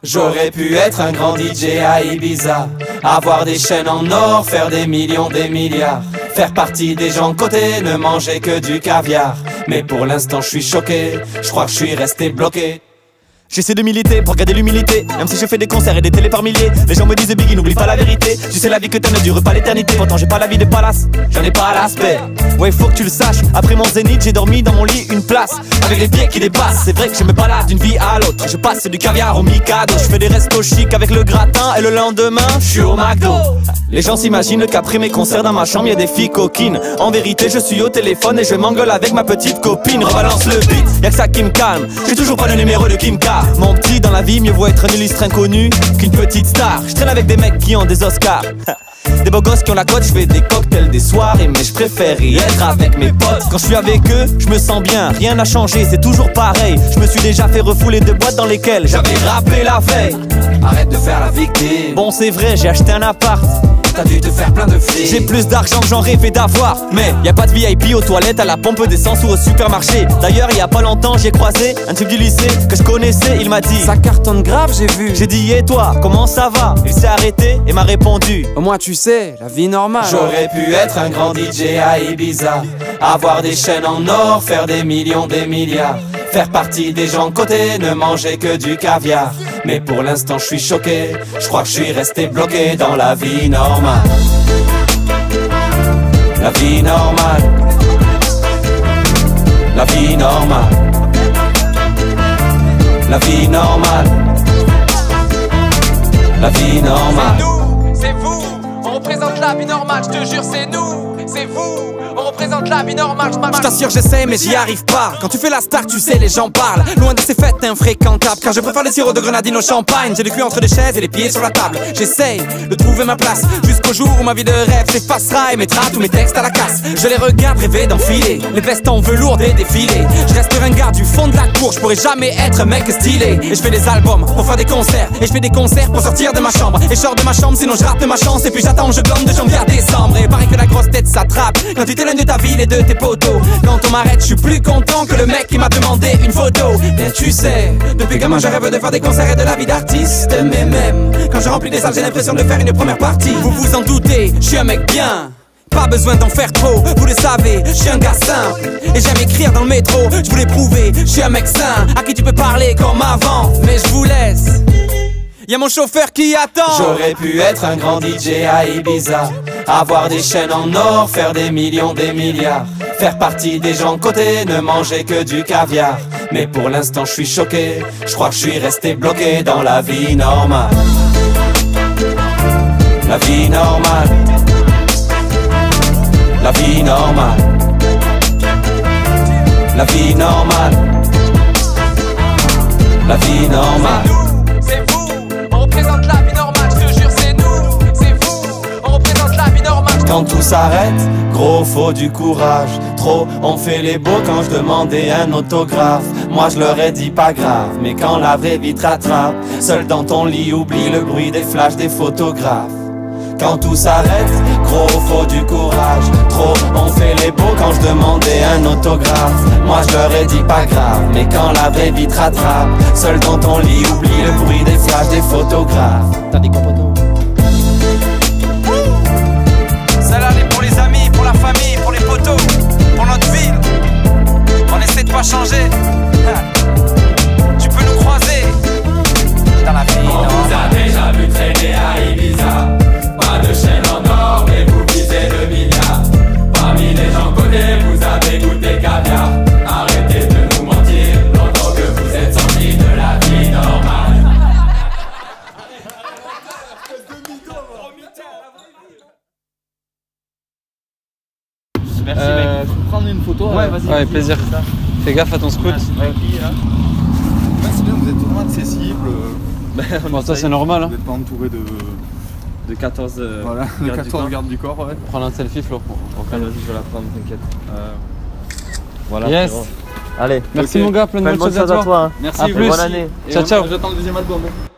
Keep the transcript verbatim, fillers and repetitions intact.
J'aurais pu être un grand D J à Ibiza, avoir des chaînes en or, faire des millions, des milliards, faire partie des gens cotés, ne manger que du caviar. Mais pour l'instant je suis choqué, je crois que je suis resté bloqué. J'essaie de militer pour garder l'humilité, même si je fais des concerts et des télés par milliers. Les gens me disent Biggie, n'oublie pas la vérité. Tu sais la vie que t'as ne dure pas l'éternité. Pourtant j'ai pas la vie des palaces, j'en ai pas l'aspect. Ouais faut que tu le saches, après mon zénith j'ai dormi dans mon lit une place, avec les pieds qui dépassent. C'est vrai que je me balade d'une vie à l'autre, je passe du caviar au Mikado. Je fais des restos chics avec le gratin et le lendemain je suis au McDo. Les gens s'imaginent qu'après mes concerts dans ma chambre y'a des filles coquines. En vérité je suis au téléphone et je m'engueule avec ma petite copine. Rebalance le beat, y'a que ça qui me calme, j'ai toujours pas le numéro de Kim K. Mon petit, dans la vie, mieux vaut être un illustre inconnu qu'une petite star. Je traîne avec des mecs qui ont des Oscars, des beaux gosses qui ont la cote, je fais des cocktails des soirées. Mais je préfère y être avec mes potes. Quand je suis avec eux, je me sens bien, rien n'a changé, c'est toujours pareil. Je me suis déjà fait refouler de boîtes dans lesquelles j'avais rappé la veille. Arrête de faire la victime. Bon c'est vrai, j'ai acheté un appart, t'as dû te faire plein de fric. J'ai plus d'argent que j'en rêvais d'avoir, mais y a pas de V I P aux toilettes, à la pompe d'essence ou au supermarché. D'ailleurs y a pas longtemps j'ai croisé un type du lycée que je connaissais. Il m'a dit ça cartonne grave, j'ai vu. J'ai dit et toi, comment ça va? Il s'est arrêté et m'a répondu au moins tu sais, la vie normale. J'aurais pu être un grand D J à Ibiza, avoir des chaînes en or, faire des millions, des milliards, faire partie des gens cotés, ne manger que du caviar. Mais pour l'instant je suis choqué, je crois que je suis resté bloqué dans la vie normale. La vie normale. La vie normale. La vie normale. La vie normale. C'est nous, c'est vous, on représente la vie normale, je te jure c'est nous, c'est vous. On représente la vie normale. Je t'assure j'essaie mais j'y arrive pas. Quand tu fais la star tu sais les gens parlent. Loin de ces fêtes infréquentables, car je préfère les sirops de grenadine au champagne. J'ai le cul entre les chaises et les pieds sur la table. J'essaye de trouver ma place jusqu'au jour où ma vie de rêve s'effacera et mettra tous mes textes à la casse. Je les regarde rêver d'enfiler les vestes en velours des défilés. Je reste ringard du fond de la cour, je pourrais jamais être un mec stylé. Et je fais des albums pour faire des concerts, et je fais des concerts pour sortir de ma chambre. Et je sors de ma chambre sinon je rate ma chance. Et puis j'attends, je glande de janvier à décembre. Et pareil que la grosse tête s'attrape quand tu t'éloignes de ta ville et de tes poteaux. Quand on m'arrête je suis plus content que le mec qui m'a demandé une photo. Mais tu sais, depuis gamin je rêve de faire des concerts et de la vie d'artiste. Mais même quand je remplis des salles j'ai l'impression de faire une première partie. Vous vous en doutez, je suis un mec bien, pas besoin d'en faire trop, vous le savez, je suis un gars simple. Et j'aime écrire dans le métro, je voulais prouver, je suis un mec sain à qui tu peux parler comme avant. Mais je vous laisse, y'a mon chauffeur qui attend. J'aurais pu être un grand D J à Ibiza, avoir des chaînes en or, faire des millions, des milliards, faire partie des gens cotés, ne manger que du caviar. Mais pour l'instant je suis choqué, je crois que je suis resté bloqué dans la vie normale. La vie normale. La vie normale. La vie normale. La vie normale. C'est nous, c'est vous, on représente la vie normale, je te jure c'est nous, c'est vous, on représente la vie normale. Quand tout s'arrête, gros faut du courage. Trop on fait les beaux quand je demandais un autographe. Moi je leur ai dit pas grave, mais quand la vraie vie te rattrape, seul dans ton lit oublie le bruit des flashs des photographes. Quand tout s'arrête, gros faut du courage. Trop on fait les beaux quand je demandais un autographe. Moi je leur ai dit pas grave, mais quand la vraie vie te rattrape, seul dans ton lit oublie le bruit des flashs des photographes. T'as dit quoi poteau? Celle-là elle est pour les amis, pour la famille, pour les potos, pour notre ville. On essaie de pas changer. Tu peux nous croiser dans la vie. On vous a déjà vu traîner à Ibiza, pas de chaîne en or, mais vous visez le milliard. Parmi les gens cotés, vous avez goûté caviar. Arrêtez de nous mentir, longtemps que vous êtes sortis de la vie normale. Merci euh, mec. Je peux prendre une photo? Ouais, vas-y. Ouais, avec plaisir. Fais gaffe à ton scout. Ouais, c'est bien, vous êtes vraiment accessible. Bon, ça c'est normal. Vous n'êtes pas entouré de... De quatorze, euh, voilà, de quatorze gardes du corps, ouais. Prends un selfie, Flo. Okay. Vas-y, je vais la prendre, t'inquiète. Euh... Voilà. Yes. Bon. Allez. Merci okay. mon gars, plein de bonnes choses à toi. toi hein. Merci, à plus. Bonne année. Et ciao, ciao. J'attends le deuxième album.